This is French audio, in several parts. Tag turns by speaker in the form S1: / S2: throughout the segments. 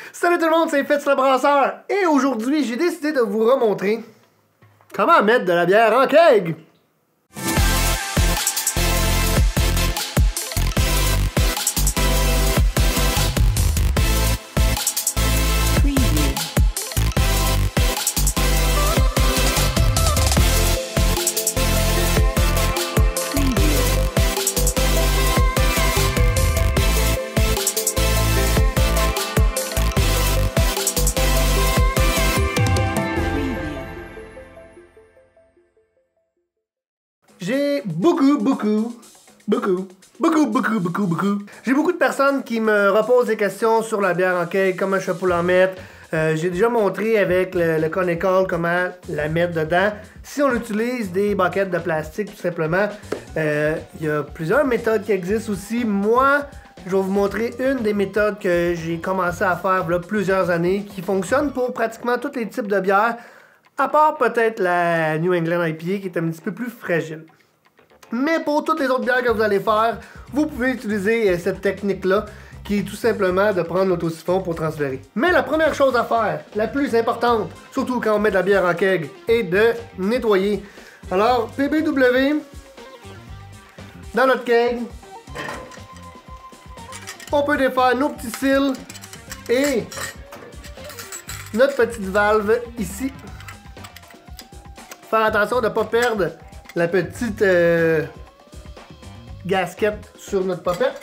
S1: Salut tout le monde, c'est Fitz le Brasseur. Et aujourd'hui, j'ai décidé de vous remontrer comment mettre de la bière en keg. J'ai J'ai beaucoup de personnes qui me reposent des questions sur la bière en keg, comment je fais pour l'en mettre. J'ai déjà montré avec le Conical comment la mettre dedans. Si on utilise des buckets de plastique tout simplement, il y a plusieurs méthodes qui existent aussi. Moi, je vais vous montrer une des méthodes que j'ai commencé à faire il y a plusieurs années, qui fonctionne pour pratiquement tous les types de bières, à part peut-être la New England IPA qui est un petit peu plus fragile. Mais pour toutes les autres bières que vous allez faire, vous pouvez utiliser cette technique-là, qui est tout simplement de prendre l'autosiphon pour transférer. Mais la première chose à faire, la plus importante, surtout quand on met de la bière en keg, est de nettoyer. Alors, PBW, dans notre keg, on peut défaire nos petits cils et notre petite valve ici. Faire attention de ne pas perdre la petite gasquette sur notre popette.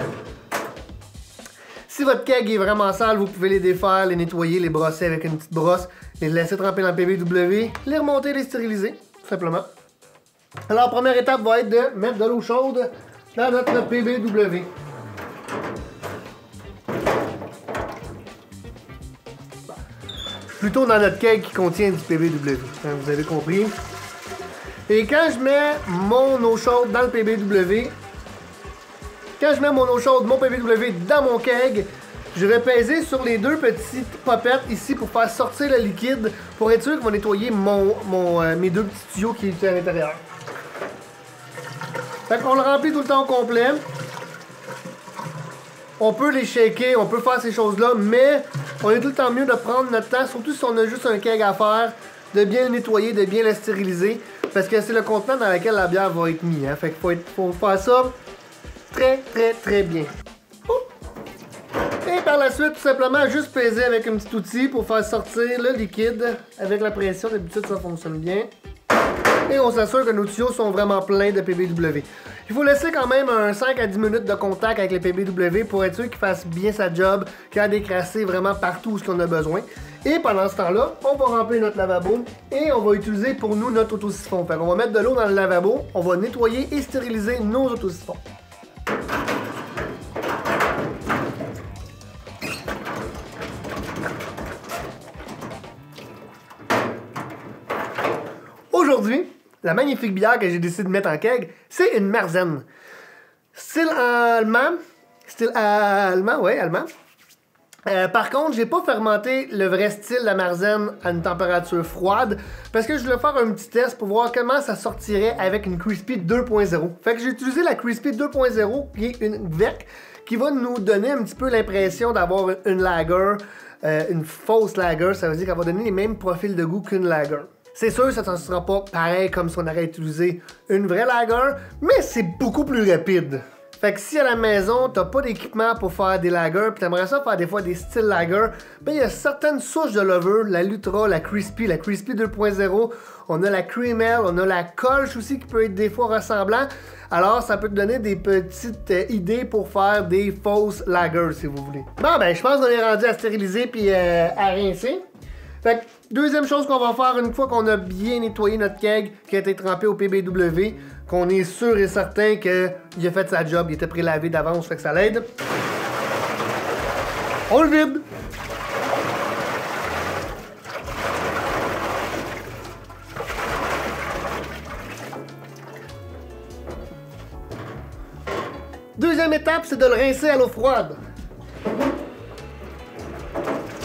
S1: Si votre keg est vraiment sale, vous pouvez les défaire, les nettoyer, les brosser avec une petite brosse, les laisser tremper dans le PBW, les remonter, les stériliser, tout simplement. Alors, première étape va être de mettre de l'eau chaude dans notre PBW. Plutôt dans notre keg qui contient du PBW, hein, vous avez compris. Et quand je mets mon eau chaude dans le PBW, mon PBW dans mon keg, je vais peser sur les deux petites popettes ici pour faire sortir le liquide, pour être sûr qu'il va nettoyer mes deux petits tuyaux qui étaient à l'intérieur. Fait qu'on le remplit tout le temps au complet. On peut les shaker, on peut faire ces choses-là, mais on est tout le temps mieux de prendre notre temps, surtout si on a juste un keg à faire, de bien le nettoyer, de bien le stériliser, parce que c'est le contenant dans lequel la bière va être mise. Hein? Fait qu'il faut faire ça très bien. Et par la suite, tout simplement, juste peser avec un petit outil pour faire sortir le liquide avec la pression. D'habitude, ça fonctionne bien. Et on s'assure que nos tuyaux sont vraiment pleins de PBW. Il faut laisser quand même un 5 à 10 minutes de contact avec les PBW pour être sûr qu'il fasse bien sa job, qu'il y a décrassé vraiment partout où on a besoin. Et pendant ce temps-là, on va remplir notre lavabo et on va utiliser pour nous notre autosiphon. Fait qu'on va mettre de l'eau dans le lavabo, on va nettoyer et stériliser nos autosiphons. Aujourd'hui, la magnifique bière que j'ai décidé de mettre en keg, c'est une Marzen. Style allemand. Ouais, allemand. Par contre, j'ai pas fermenté le vrai style de la Marzen à une température froide parce que je voulais faire un petit test pour voir comment ça sortirait avec une Crispy 2.0. Fait que j'ai utilisé la Crispy 2.0 qui est une VEC qui va nous donner un petit peu l'impression d'avoir une lager, une fausse lager. Ça veut dire qu'elle va donner les mêmes profils de goût qu'une lager. C'est sûr, ça ne sera pas pareil comme si on aurait utilisé une vraie lager, mais c'est beaucoup plus rapide. Fait que si à la maison, t'as pas d'équipement pour faire des lagers, pis t'aimerais ça faire des fois des styles lagers, ben il y a certaines souches de levure, la Lutra, la Crispy 2.0, on a la Cream Ale, on a la Kolsch aussi qui peut être des fois ressemblant. Alors ça peut te donner des petites idées pour faire des fausses lagers si vous voulez. Bon ben je pense qu'on est rendu à stériliser puis à rincer. Fait que, deuxième chose qu'on va faire une fois qu'on a bien nettoyé notre keg qui a été trempé au PBW, qu'on est sûr et certain qu'il a fait sa job, il était pré-lavé d'avance, fait que ça l'aide. On le vide! Deuxième étape, c'est de le rincer à l'eau froide.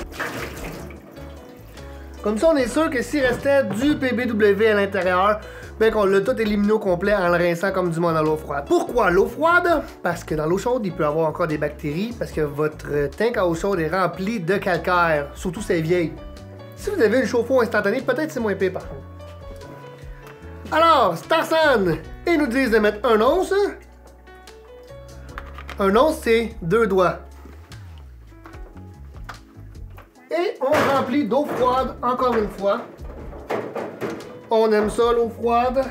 S1: Comme ça, on est sûr que s'il restait du PBW à l'intérieur, bien qu'on l'a tout éliminé au complet en le rinçant comme du monde dans l'eau froide. Pourquoi l'eau froide? Parce que dans l'eau chaude, il peut y avoir encore des bactéries, parce que votre tank à eau chaude est rempli de calcaire, surtout c'est vieille. Si vous avez le chauffe-eau instantané, peut-être c'est moins pire par contre. Alors, Star San, ils nous disent de mettre 1 once. 1 once, c'est 2 doigts. Et on remplit d'eau froide encore une fois. On aime ça, l'eau froide.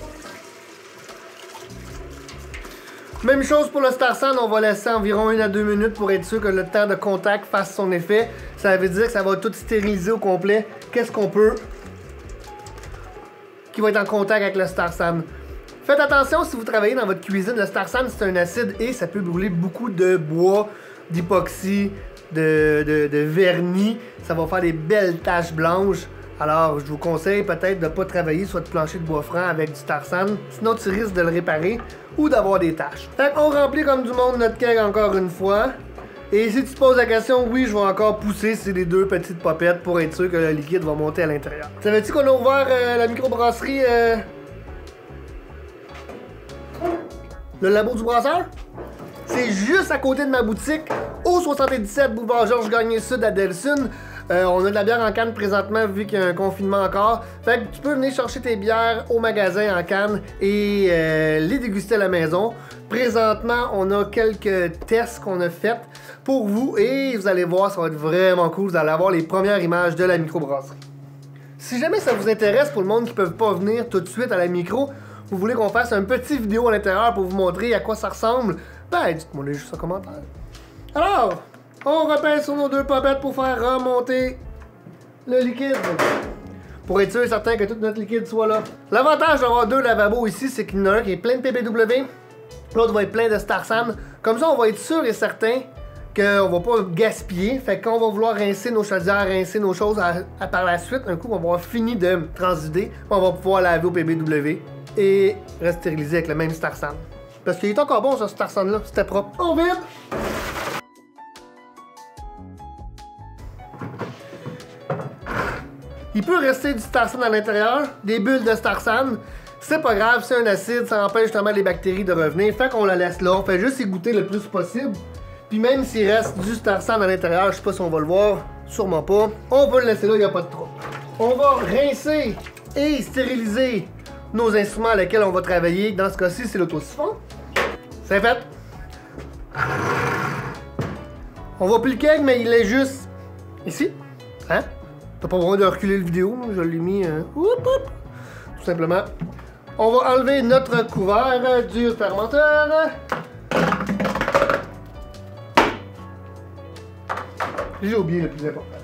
S1: Même chose pour le Star San, on va laisser environ 1 à 2 minutes pour être sûr que le temps de contact fasse son effet. Ça veut dire que ça va tout stériliser au complet. Qu'est-ce qu'on peut qui va être en contact avec le Star San. Faites attention si vous travaillez dans votre cuisine, le Star San c'est un acide et ça peut brûler beaucoup de bois, d'époxy, de vernis. Ça va faire des belles taches blanches. Alors, je vous conseille peut-être de ne pas travailler sur votre plancher de bois franc avec du Star San, sinon tu risques de le réparer ou d'avoir des taches. Fait qu'on remplit comme du monde notre keg encore une fois. Et si tu te poses la question, oui, je vais encore pousser ces les 2 petites popettes pour être sûr que le liquide va monter à l'intérieur. Savais-tu qu'on a ouvert la microbrasserie, le labo du brasseur? C'est juste à côté de ma boutique, au 77 boulevard Georges Gagné Sud à Delsun. On a de la bière en canne présentement vu qu'il y a un confinement encore. Fait que tu peux venir chercher tes bières au magasin en canne et les déguster à la maison. Présentement, on a quelques tests qu'on a faits pour vous et vous allez voir, ça va être vraiment cool. Vous allez avoir les premières images de la microbrasserie. Si jamais ça vous intéresse pour le monde qui ne peut pas venir tout de suite à la micro, vous voulez qu'on fasse un petit vidéo à l'intérieur pour vous montrer à quoi ça ressemble, ben dites-moi juste en commentaire. Alors, on repère sur nos 2 popettes pour faire remonter le liquide. Pour être sûr et certain que tout notre liquide soit là. L'avantage d'avoir 2 lavabos ici, c'est qu'il y en a un qui est plein de PBW, l'autre va être plein de Star San. Comme ça, on va être sûr et certain qu'on va pas gaspiller. Fait que quand on va vouloir rincer nos chaudières, rincer nos choses par la suite, un coup, on va avoir fini de transider, on va pouvoir laver au PBW et restériliser avec le même Star San. Parce qu'il est encore bon, ce Star San là, c'était propre. On vide! Il peut rester du Star San à l'intérieur, des bulles de Star San. C'est pas grave, c'est un acide, ça empêche justement les bactéries de revenir. Fait qu'on la laisse là, on fait juste y goûter le plus possible. Puis même s'il reste du Star San à l'intérieur, je sais pas si on va le voir, sûrement pas. On peut le laisser là, il n'y a pas de trouble. On va rincer et stériliser nos instruments à lesquels on va travailler. Dans ce cas-ci, c'est l'autosiphon. C'est fait. On voit plus le keg, mais il est juste ici. Hein? T'as pas besoin de reculer le vidéo, je l'ai mis tout simplement. On va enlever notre couvert du fermenteur. J'ai oublié le plus important.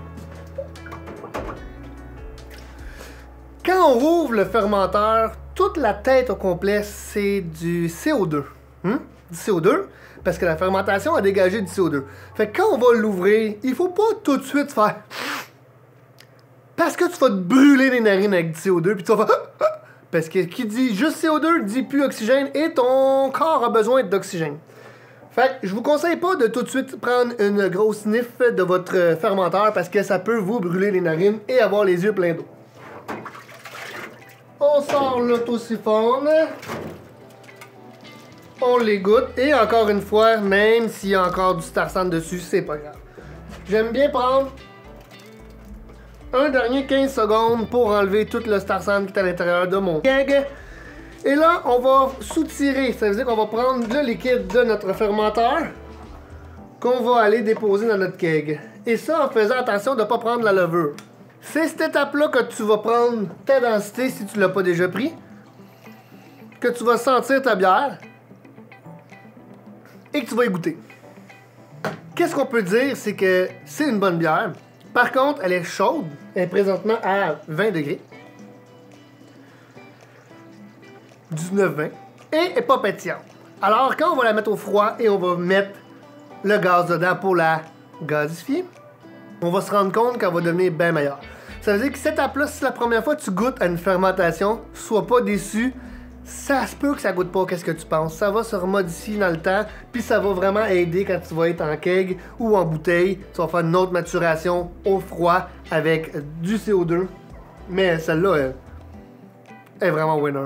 S1: Quand on rouvre le fermenteur, toute la tête au complet, c'est du CO2. Du CO2, parce que la fermentation a dégagé du CO2. Fait que quand on va l'ouvrir, il faut pas tout de suite faire... Parce que tu vas te brûler les narines avec du CO2, puis tu vas faire... Parce que qui dit juste CO2 dit plus oxygène, et ton corps a besoin d'oxygène. Fait que je vous conseille pas de tout de suite prendre une grosse sniff de votre fermenteur, parce que ça peut vous brûler les narines et avoir les yeux pleins d'eau. On sort l'autosiphone. On les goûte, et encore une fois, même s'il y a encore du Star San dessus, c'est pas grave. J'aime bien prendre un dernier 15 secondes pour enlever tout le Star San qui est à l'intérieur de mon keg. Et là, on va soutirer, ça veut dire qu'on va prendre le liquide de notre fermenteur qu'on va aller déposer dans notre keg. Et ça en faisant attention de ne pas prendre la levure. C'est cette étape-là que tu vas prendre ta densité si tu ne l'as pas déjà pris, que tu vas sentir ta bière et que tu vas y goûter. Qu'est-ce qu'on peut dire, c'est que c'est une bonne bière. Par contre, elle est chaude. Elle est présentement à 20 degrés. 19-20. Et elle n'est pas pétillante. Alors, quand on va la mettre au froid et on va mettre le gaz dedans pour la gazifier, on va se rendre compte qu'elle va devenir bien meilleure. Ça veut dire que cette étape-là, si la première fois tu goûtes à une fermentation, sois pas déçu. Ça se peut que ça goûte pas qu'est-ce que tu penses. Ça va se remodifier dans le temps, puis ça va vraiment aider quand tu vas être en keg ou en bouteille. Tu vas faire une autre maturation au froid avec du CO2. Mais celle-là, est vraiment winner.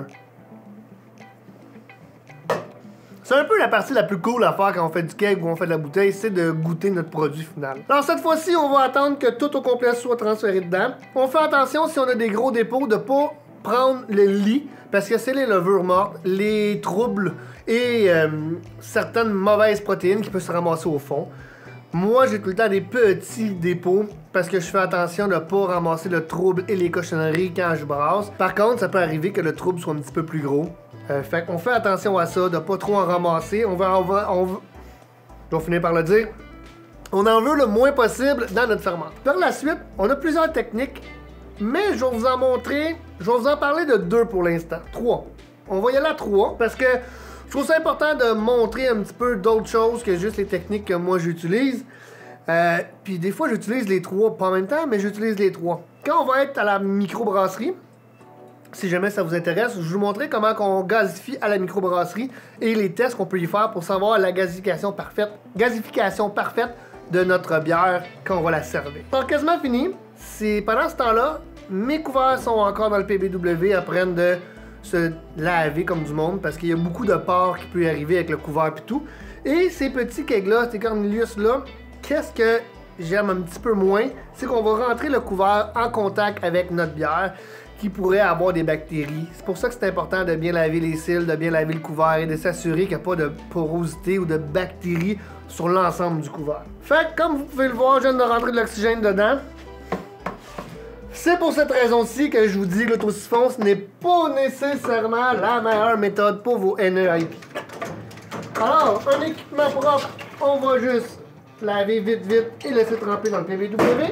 S1: C'est un peu la partie la plus cool à faire quand on fait du keg ou on fait de la bouteille, c'est de goûter notre produit final. Alors cette fois-ci, on va attendre que tout au complet soit transféré dedans. On fait attention si on a des gros dépôts de pas prendre le lit, parce que c'est les levures mortes, les troubles et certaines mauvaises protéines qui peuvent se ramasser au fond. Moi, j'ai tout le temps des petits dépôts parce que je fais attention de ne pas ramasser le trouble et les cochonneries quand je brasse. Par contre, ça peut arriver que le trouble soit un petit peu plus gros. Fait qu'on fait attention à ça, de pas trop en ramasser. Je vais finir par le dire. On en veut le moins possible dans notre ferment. Par la suite, on a plusieurs techniques, mais je vais vous en montrer. Je vais vous en parler de 2 pour l'instant. 3. On va y aller à 3 parce que je trouve ça important de montrer un petit peu d'autres choses que juste les techniques que moi j'utilise. Puis des fois j'utilise les 3, pas en même temps, mais j'utilise les 3. Quand on va être à la microbrasserie, si jamais ça vous intéresse, je vais vous montrer comment on gazifie à la microbrasserie et les tests qu'on peut y faire pour savoir la gasification parfaite de notre bière quand on va la servir. Alors quasiment fini. C'est pendant ce temps-là, mes couverts sont encore dans le PBW, apprennent de se laver comme du monde parce qu'il y a beaucoup de porc qui peut y arriver avec le couvert et tout. Et ces petits kegs-là, ces Cornelius-là, qu'est-ce que j'aime un petit peu moins, c'est qu'on va rentrer le couvert en contact avec notre bière qui pourrait avoir des bactéries. C'est pour ça que c'est important de bien laver les cils, de bien laver le couvert et de s'assurer qu'il n'y a pas de porosité ou de bactéries sur l'ensemble du couvert. Fait que comme vous pouvez le voir, je viens de rentrer de l'oxygène dedans. C'est pour cette raison-ci que je vous dis que l'autosiphon, ce n'est pas nécessairement la meilleure méthode pour vos NEIP. Alors, un équipement propre, on va juste laver vite et laisser tremper dans le PBW.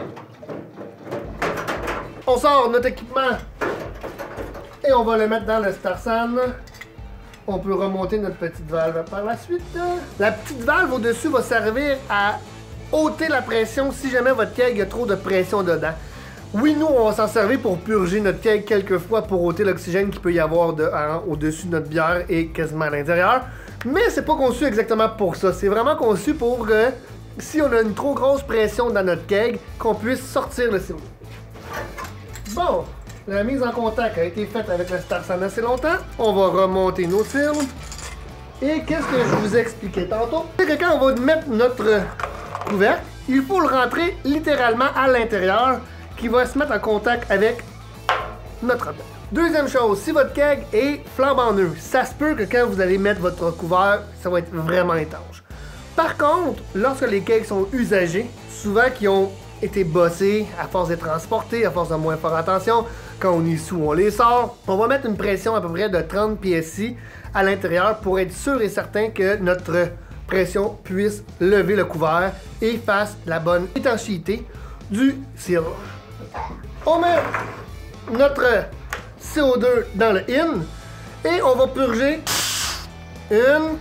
S1: On sort notre équipement et on va le mettre dans le Starsan. On peut remonter notre petite valve par la suite. La petite valve au-dessus va servir à ôter la pression si jamais votre keg a trop de pression dedans. Oui, nous, on va s'en servir pour purger notre keg quelques fois pour ôter l'oxygène qu'il peut y avoir au-dessus de notre bière et quasiment à l'intérieur. Mais c'est pas conçu exactement pour ça. C'est vraiment conçu pour que si on a une trop grosse pression dans notre keg, qu'on puisse sortir le CO2. Bon, la mise en contact a été faite avec le Starsan assez longtemps. On va remonter nos cils. Et qu'est-ce que je vous expliquais tantôt? C'est que quand on va mettre notre couvercle, il faut le rentrer littéralement à l'intérieur qui va se mettre en contact avec notre bière. Deuxième chose, si votre keg est flambant neuf, ça se peut que quand vous allez mettre votre couvert, ça va être vraiment étanche. Par contre, lorsque les kegs sont usagés, souvent qui ont été bossés à force d'être transportés, à force de moins faire attention, quand on est sous, on les sort, on va mettre une pression à peu près de 30 PSI à l'intérieur pour être sûr et certain que notre pression puisse lever le couvert et fasse la bonne étanchéité du sirop. On met notre CO2 dans le in et on va purger une,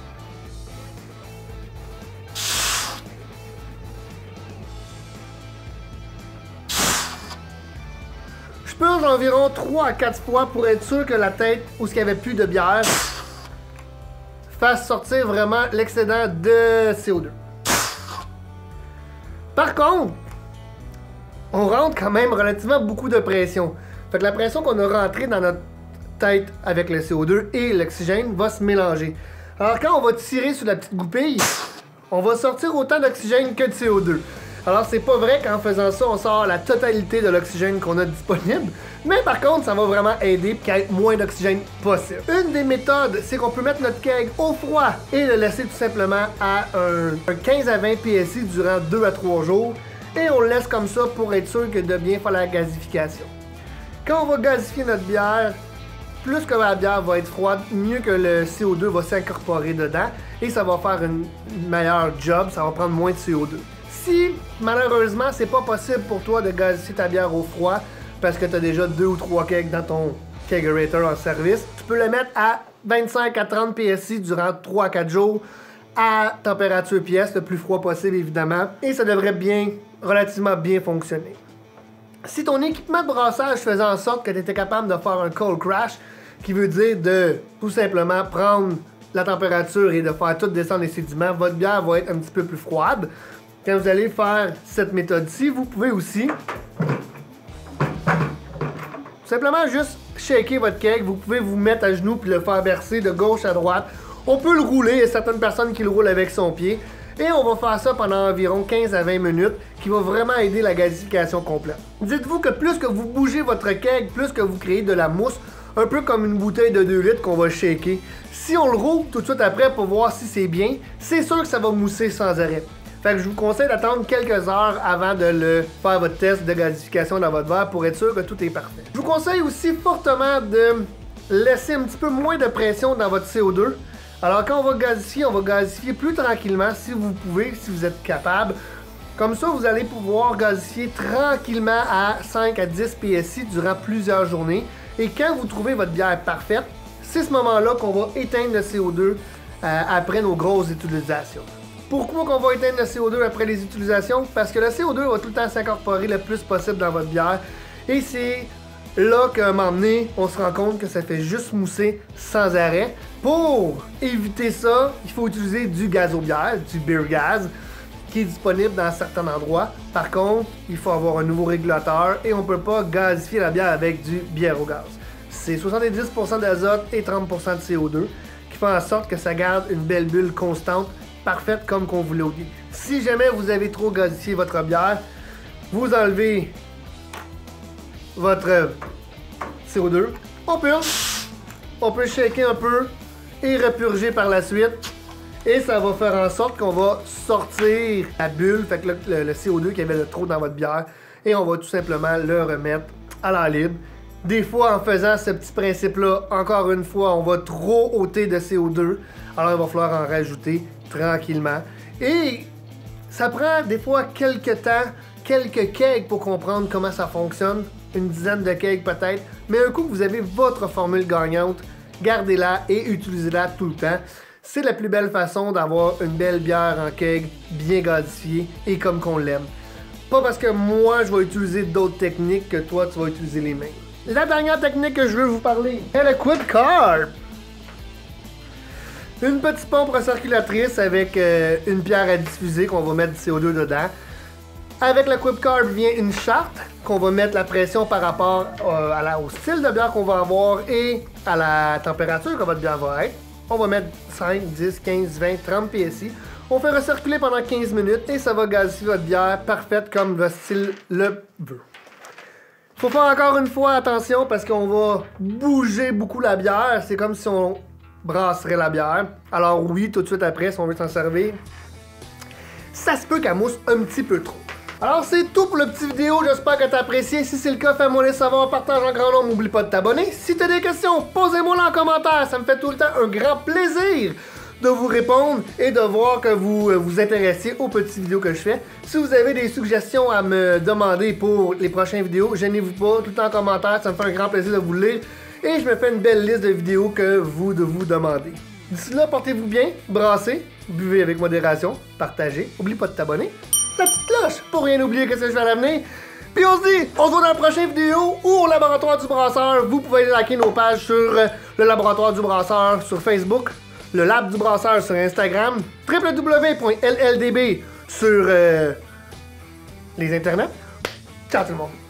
S1: je purge environ 3 à 4 fois pour être sûr que la tête où il n'y avait plus de bière fasse sortir vraiment l'excédent de CO2. Par contre, on rentre quand même relativement beaucoup de pression. Fait que la pression qu'on a rentrée dans notre tête avec le CO2 et l'oxygène va se mélanger. Alors quand on va tirer sur la petite goupille, on va sortir autant d'oxygène que de CO2. Alors c'est pas vrai qu'en faisant ça, on sort la totalité de l'oxygène qu'on a disponible, mais par contre, ça va vraiment aider pour qu'il y ait moins d'oxygène possible. Une des méthodes, c'est qu'on peut mettre notre keg au froid et le laisser tout simplement à un 15 à 20 PSI durant 2 à 3 jours. Et on le laisse comme ça pour être sûr que de bien faire la gasification. Quand on va gazifier notre bière, plus que la bière va être froide, mieux que le CO2 va s'incorporer dedans et ça va faire une meilleure job, ça va prendre moins de CO2. Si malheureusement c'est pas possible pour toi de gazifier ta bière au froid parce que tu as déjà 2 ou 3 kegs dans ton kegerator en service, tu peux le mettre à 25 à 30 PSI durant 3 à 4 jours à température pièce, le plus froid possible évidemment, et ça devrait relativement bien fonctionner. Si ton équipement de brassage faisait en sorte que tu étais capable de faire un cold crash, qui veut dire de tout simplement prendre la température et de faire tout descendre les sédiments, votre bière va être un petit peu plus froide. Quand vous allez faire cette méthode-ci, vous pouvez aussi simplement juste shaker votre keg, vous pouvez vous mettre à genoux puis le faire bercer de gauche à droite. On peut le rouler, il y a certaines personnes qui le roulent avec son pied. Et on va faire ça pendant environ 15 à 20 minutes, qui va vraiment aider la gazification complète. Dites-vous que plus que vous bougez votre keg, plus que vous créez de la mousse, un peu comme une bouteille de 2 litres qu'on va shaker. Si on le roule tout de suite après pour voir si c'est bien, c'est sûr que ça va mousser sans arrêt. Fait que je vous conseille d'attendre quelques heures avant de faire votre test de gazification dans votre verre pour être sûr que tout est parfait. Je vous conseille aussi fortement de laisser un petit peu moins de pression dans votre CO2. Alors quand on va gazifier plus tranquillement si vous pouvez, si vous êtes capable. Comme ça, vous allez pouvoir gazifier tranquillement à 5 à 10 PSI durant plusieurs journées. Et quand vous trouvez votre bière parfaite, c'est ce moment-là qu'on va éteindre le CO2 après nos grosses utilisations. Pourquoi qu'on va éteindre le CO2 après les utilisations? Parce que le CO2 va tout le temps s'incorporer le plus possible dans votre bière. Et c'est là qu'à un moment donné, on se rend compte que ça fait juste mousser sans arrêt. Pour éviter ça, il faut utiliser du gazobière, du beer gas, qui est disponible dans certains endroits. Par contre, il faut avoir un nouveau régulateur et on ne peut pas gazifier la bière avec du bière au gaz. C'est 70% d'azote et 30% de CO2 qui fait en sorte que ça garde une belle bulle constante, parfaite comme qu'on voulait au début. Si jamais vous avez trop gazifié votre bière, vous enlevez votre CO2, on peut shaker un peu et repurger par la suite. Et ça va faire en sorte qu'on va sortir la bulle, fait que le CO2 qui avait de trop dans votre bière, et on va tout simplement le remettre à l'air libre. Des fois, en faisant ce petit principe-là, encore une fois, on va trop ôter de CO2, alors il va falloir en rajouter tranquillement. Et ça prend des fois quelques temps, quelques kegs pour comprendre comment ça fonctionne, une dizaine de kegs peut-être, mais un coup que vous avez votre formule gagnante, gardez-la et utilisez-la tout le temps. C'est la plus belle façon d'avoir une belle bière en keg, bien gazifiée et comme qu'on l'aime. Pas parce que moi je vais utiliser d'autres techniques que toi tu vas utiliser les mêmes. La dernière technique que je veux vous parler est le Quick Carb. Une petite pompe recirculatrice avec une pierre à diffuser qu'on va mettre du CO2 dedans. Avec le Quick Carb vient une charte qu'on va mettre la pression par rapport au style de bière qu'on va avoir et à la température que votre bière va être. On va mettre 5, 10, 15, 20, 30 PSI. On fait recirculer pendant 15 minutes et ça va gazifier votre bière parfaite comme le style le veut. Faut faire encore une fois attention parce qu'on va bouger beaucoup la bière. C'est comme si on brasserait la bière. Alors oui, tout de suite après, si on veut s'en servir, ça se peut qu'elle mousse un petit peu trop. Alors c'est tout pour la petite vidéo, j'espère que tu as apprécié. Si c'est le cas, fais-moi les savoir, partage en grand nombre, n'oublie pas de t'abonner. Si tu as des questions, posez-moi en commentaire, ça me fait tout le temps un grand plaisir de vous répondre et de voir que vous vous intéressez aux petites vidéos que je fais. Si vous avez des suggestions à me demander pour les prochaines vidéos, gênez-vous pas, tout le temps en commentaire, ça me fait un grand plaisir de vous lire. Et je me fais une belle liste de vidéos que vous demandez. D'ici là, portez-vous bien, brassez, buvez avec modération, partagez, n'oublie pas de t'abonner. La petite cloche pour rien oublier que c'est je vais à l'avenir. Puis on se dit, on se voit dans la prochaine vidéo ou au Laboratoire du Brasseur. Vous pouvez liker nos pages sur le Laboratoire du Brasseur sur Facebook, le Lab du Brasseur sur Instagram, www.lldb sur les internets. Ciao tout le monde!